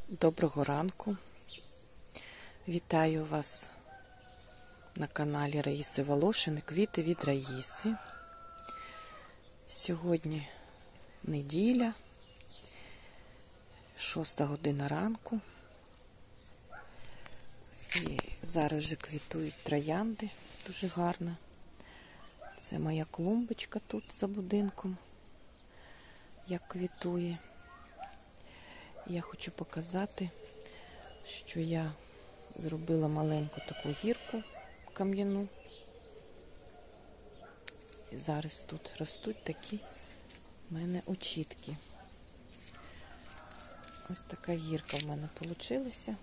Доброго ранку. Вітаю вас на каналі Раїси Волошин. Квіти від Раїси. Сьогодні неділя, 6 година ранку. І зараз вже квітують троянди, дуже гарно. Це моя клумбочка тут за будинком, як квітує. Я хочу показати, що я зробила маленьку таку гірку кам'яну. І зараз тут ростуть такі в мене очітки. Ось така гірка в мене вийшла.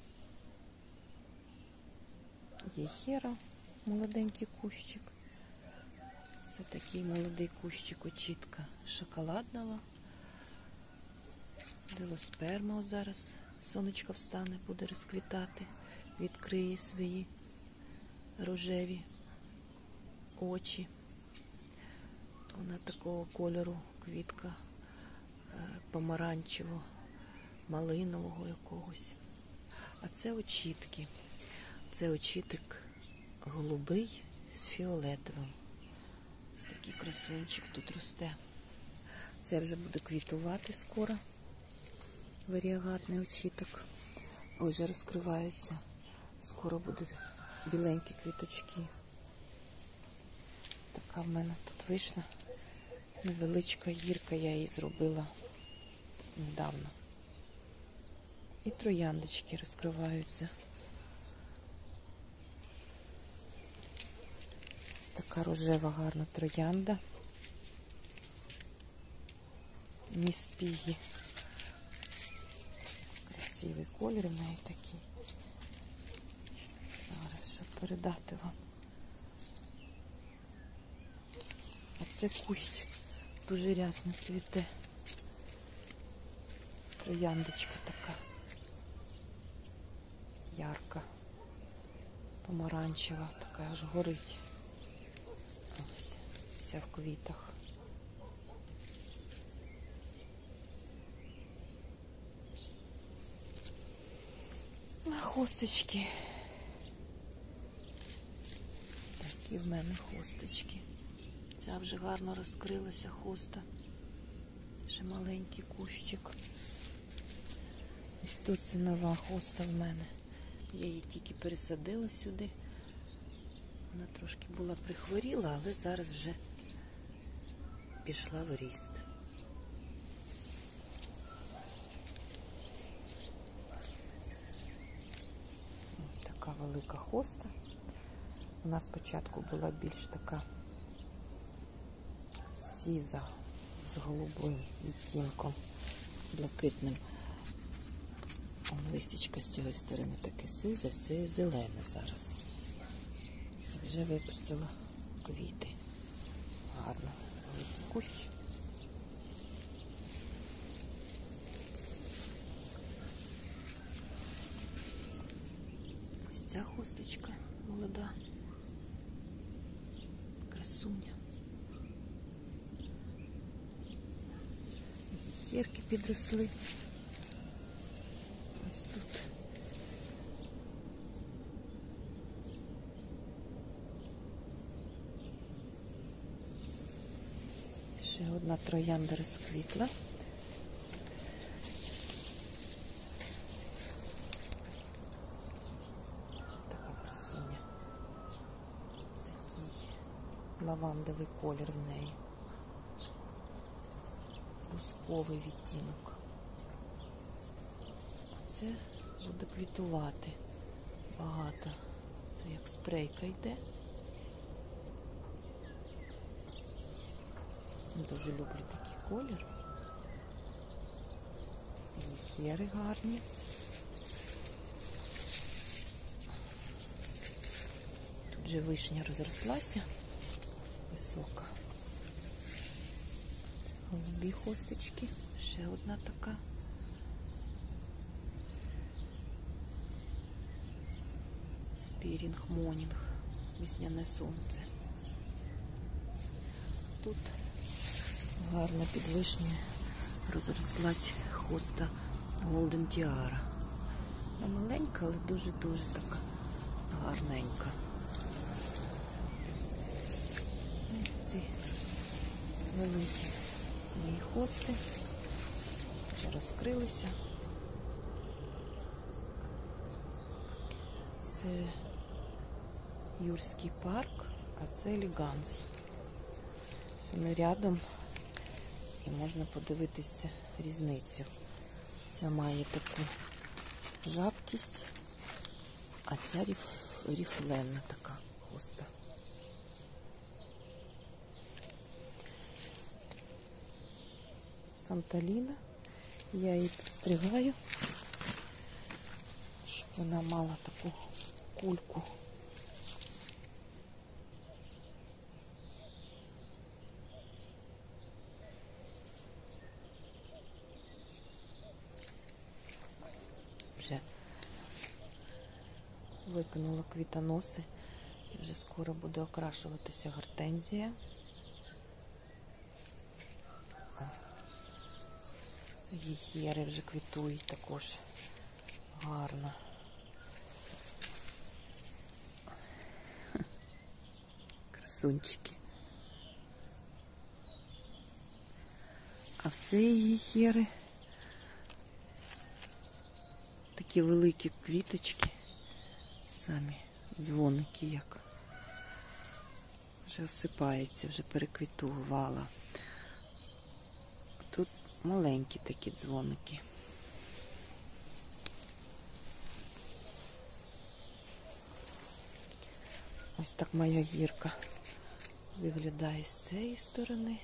Є хера, молоденький кущик. Це такий молодий кущик очітка шоколадного. Делосперма зараз сонечко встане, буде розквітати, відкриє свої рожеві очі. Вона такого кольору квітка помаранчевого, малинового якогось. А це очітки. Це очіток голубий з фіолетовим. Ось такий красунчик тут росте. Це вже буде квітувати скоро. Варіагатний очіток. Ось вже розкриваються. Скоро будуть біленькі квіточки. Така в мене тут вийшла невеличка гірка, я її зробила недавно. І трояндочки розкриваються. Ось така рожева гарна троянда. Міс Пігі. Красивий колір в неї такий. Зараз, щоб передати вам. А це кущ дуже рясно цвіте. Трояндочка така. Ярка. Помаранчева, така аж горить. Ось, вся в квітах. Хосточки. Такі в мене хосточки. Ця вже гарно розкрилася хоста. Ще маленький кущик. Ось тут це нова хоста в мене. Я її тільки пересадила сюди. Вона трошки була прихворіла, але зараз вже пішла в ріст. Така велика хоста. Вона спочатку була більш така сіза з голубим відтінком, блакитним. Листячко з цієї сторони таке сизе, це зелене зараз. Вже випустила квіти. Гарно. Ось кущ. Ця хусточка молода, красуня. Гірки підросли. Ось тут. Ще одна троянда розквітла. Лавандовий колір в неї. Бусковий відтінок. Це буде квітувати багато. Це як спрейка йде. Дуже люблю такий колір. Хери гарні. Тут же вишня розрослася. Висока. Це голубі хосточки. Ще одна така. Спірінг, монінг. Весняне сонце. Тут гарно під вишнею розрослась хоста Голден Тіара. Вона маленька, але дуже-дуже така гарненька. Ось ці великі мої хости вже розкрилися. Це Юрський парк, а це Елеганс. Вони рядом і можна подивитися різницю. Ця має таку жабкість, а ця ріфленна така хоста. Санталіна. Я її підстригаю, щоб вона мала таку кульку. Вже викинула квітоноси, і вже скоро буде окрашуватися гортензія. Гіхери вже квітують також гарно. Красунчики. А в цієї гіхери такі великі квіточки, самі дзвоники як. Вже осипається, вже переквітувала. Тут маленькі такі дзвоники. Ось так моя гірка виглядає з цієї сторони.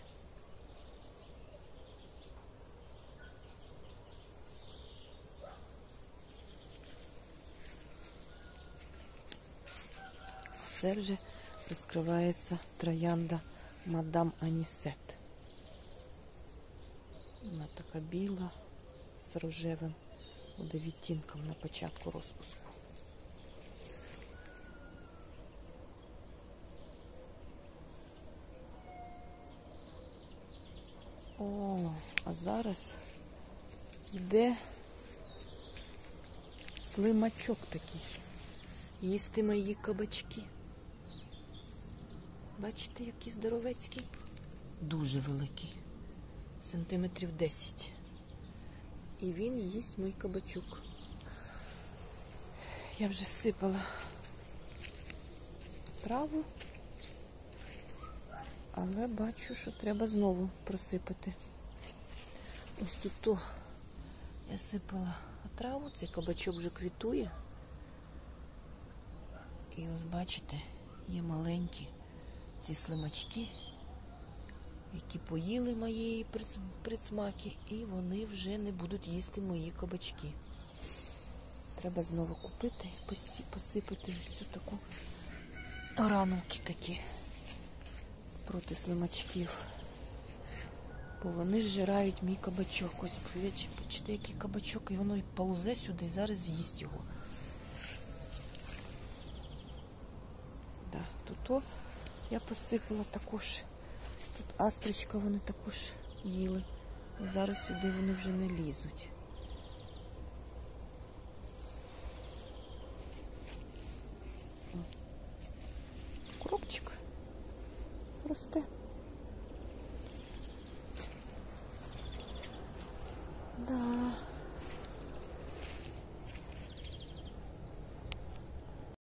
Це вже розкривається троянда Мадам Анісет. Вона така біла, з рожевим буде відтінком на початку розпуску. О, а зараз йде слимачок такий. Їсти мої кабачки. Бачите, які здоровецькі? Дуже великий. Сантиметрів 10. І він їсть мій кабачок. Я вже сипала траву, але бачу, що треба знову просипати. Ось тут я сипала траву, цей кабачок вже квітує. І ось бачите, є маленькі ці слимачки, які поїли моєї присмаки, і вони вже не будуть їсти мої кабачки. Треба знову купити і посипати ось цю таку гранулки такі проти слимачків. Бо вони зжирають мій кабачок. Ось, бачите, який кабачок, і воно і ползе сюди, і зараз з'їсть його. Да, тут я посипала також. Тут астричка вони також їли. І зараз сюди вони вже не лізуть. Кропчик росте.